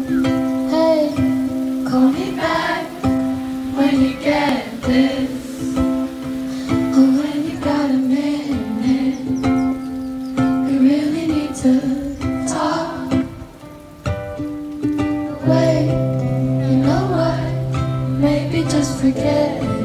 Hey, call me back when you get this, or when you got a minute. We really need to talk. Wait, you know what? Maybe just forget it.